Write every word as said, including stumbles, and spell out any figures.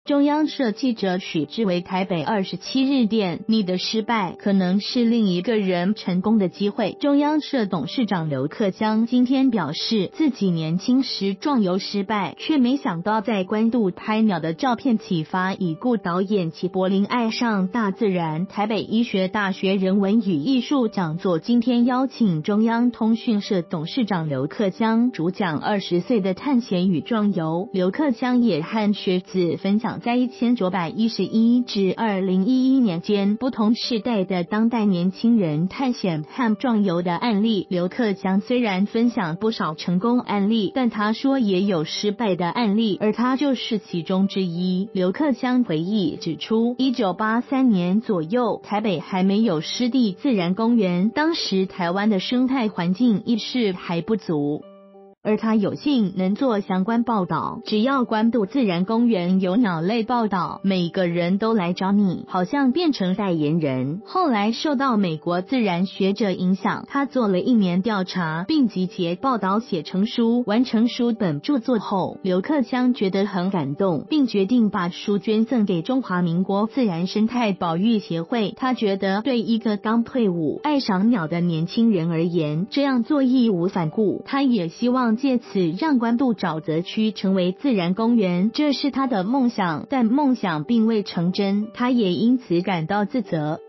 中央社记者许志伟台北二十七日电，你的失败可能是另一个人成功的机会。中央社董事长刘克襄今天表示，自己年轻时壮游失败，却没想到在关渡拍鸟的照片启发已故导演齐柏林爱上大自然。台北医学大学人文与艺术讲座今天邀请中央通讯社董事长刘克襄主讲二十岁的探险与壮游。刘克襄也和学子分享在一千九百一十一至二零一一年间不同世代的当代年轻人探险和壮游的案例。刘克襄虽然分享不少成功案例，但他说也有失败的案例，而他就是其中之一。刘克襄回忆指出，一九八三年左右，台北还没有湿地自然公园，当时台湾的生态环境意识还不足。而他有幸能做相关报道，只要关渡自然公园有鸟类报道，每个人都来找你，好像变成代言人。后来受到美国自然学者影响，他做了一年调查，并集结报道写成书。完成书本著作后，刘克襄觉得很感动，并决定把书捐赠给中华民国自然生态保育协会。他觉得对一个刚退伍爱赏鸟的年轻人而言，这样做义无反顾。他也希望借此让关渡沼泽区成为自然公园，这是他的梦想，但梦想并未成真，他也因此感到自责。